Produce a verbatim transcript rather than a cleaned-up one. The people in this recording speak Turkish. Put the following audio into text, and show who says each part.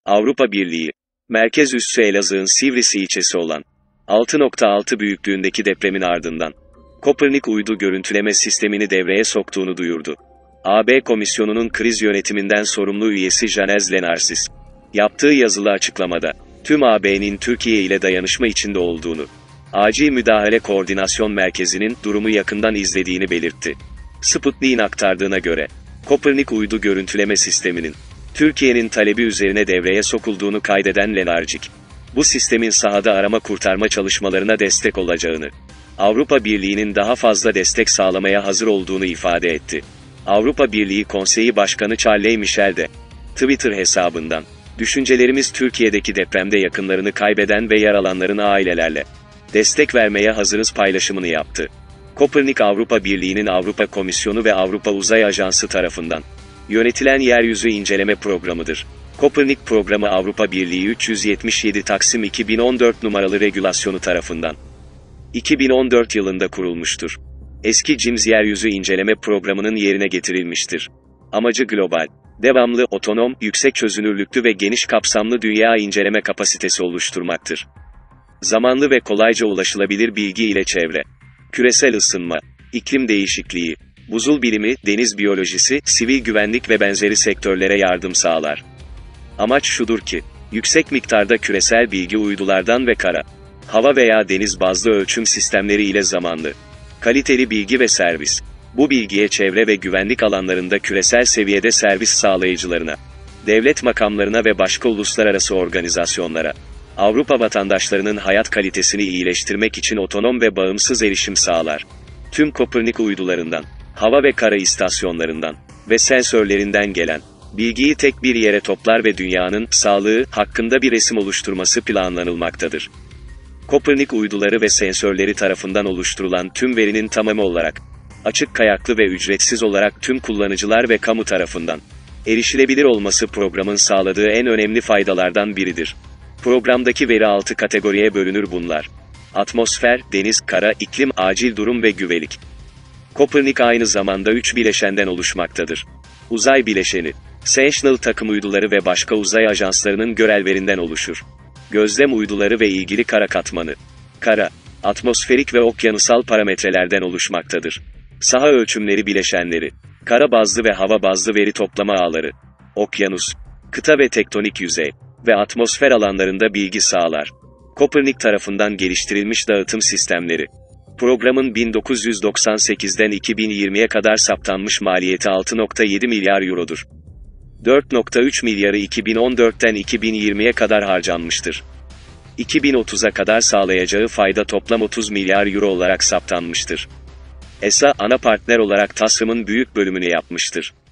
Speaker 1: Avrupa Birliği, merkez üssü Elazığ'ın Sivrisi ilçesi olan altı nokta altı büyüklüğündeki depremin ardından Kopernik uydu görüntüleme sistemini devreye soktuğunu duyurdu. A B Komisyonu'nun kriz yönetiminden sorumlu üyesi Janez Lenarsis, yaptığı yazılı açıklamada, tüm A B'nin Türkiye ile dayanışma içinde olduğunu, Acil Müdahale Koordinasyon Merkezi'nin durumu yakından izlediğini belirtti. Sputnik'in aktardığına göre, Kopernik uydu görüntüleme sisteminin, Türkiye'nin talebi üzerine devreye sokulduğunu kaydeden Lenarcik, bu sistemin sahada arama kurtarma çalışmalarına destek olacağını, Avrupa Birliği'nin daha fazla destek sağlamaya hazır olduğunu ifade etti. Avrupa Birliği Konseyi Başkanı Charles Michel de, Twitter hesabından, düşüncelerimiz Türkiye'deki depremde yakınlarını kaybeden ve yaralanların ailelerle destek vermeye hazırız paylaşımını yaptı. Kopernik Avrupa Birliği'nin Avrupa Komisyonu ve Avrupa Uzay Ajansı tarafından yönetilen yeryüzü inceleme programıdır. Kopernik programı Avrupa Birliği üç yüz yetmiş yedi Taksim iki bin on dört numaralı regülasyonu tarafından iki bin on dört yılında kurulmuştur. Eski CIMS yeryüzü inceleme programının yerine getirilmiştir. Amacı global, devamlı, otonom, yüksek çözünürlüklü ve geniş kapsamlı dünya inceleme kapasitesi oluşturmaktır. Zamanlı ve kolayca ulaşılabilir bilgi ile çevre, küresel ısınma, iklim değişikliği, buzul bilimi, deniz biyolojisi, sivil güvenlik ve benzeri sektörlere yardım sağlar. Amaç şudur ki, yüksek miktarda küresel bilgi uydulardan ve kara, hava veya deniz bazlı ölçüm sistemleri ile zamanlı, kaliteli bilgi ve servis. Bu bilgiye çevre ve güvenlik alanlarında küresel seviyede servis sağlayıcılarına, devlet makamlarına ve başka uluslararası organizasyonlara, Avrupa vatandaşlarının hayat kalitesini iyileştirmek için otonom ve bağımsız erişim sağlar. Tüm Kopernik uydularından, hava ve kara istasyonlarından ve sensörlerinden gelen bilgiyi tek bir yere toplar ve dünyanın sağlığı hakkında bir resim oluşturması planlanılmaktadır. Kopernik uyduları ve sensörleri tarafından oluşturulan tüm verinin tamamı olarak, açık kaynaklı ve ücretsiz olarak tüm kullanıcılar ve kamu tarafından erişilebilir olması programın sağladığı en önemli faydalardan biridir. Programdaki veri altı kategoriye bölünür bunlar: atmosfer, deniz, kara, iklim, acil durum ve güvenlik. Kopernik aynı zamanda üç bileşenden oluşmaktadır. Uzay bileşeni, Sentinel takım uyduları ve başka uzay ajanslarının görevlerinden oluşur. Gözlem uyduları ve ilgili kara katmanı, kara, atmosferik ve okyanusal parametrelerden oluşmaktadır. Saha ölçümleri bileşenleri, kara bazlı ve hava bazlı veri toplama ağları, okyanus, kıta ve tektonik yüzey ve atmosfer alanlarında bilgi sağlar. Kopernik tarafından geliştirilmiş dağıtım sistemleri. Programın bin dokuz yüz doksan sekizden iki bin yirmiye kadar saptanmış maliyeti altı nokta yedi milyar eurodur. dört nokta üç milyarı iki bin on dörtten iki bin yirmiye kadar harcanmıştır. iki bin otuza kadar sağlayacağı fayda toplam otuz milyar euro olarak saptanmıştır. E S A, ana partner olarak tasarımın büyük bölümünü yapmıştır.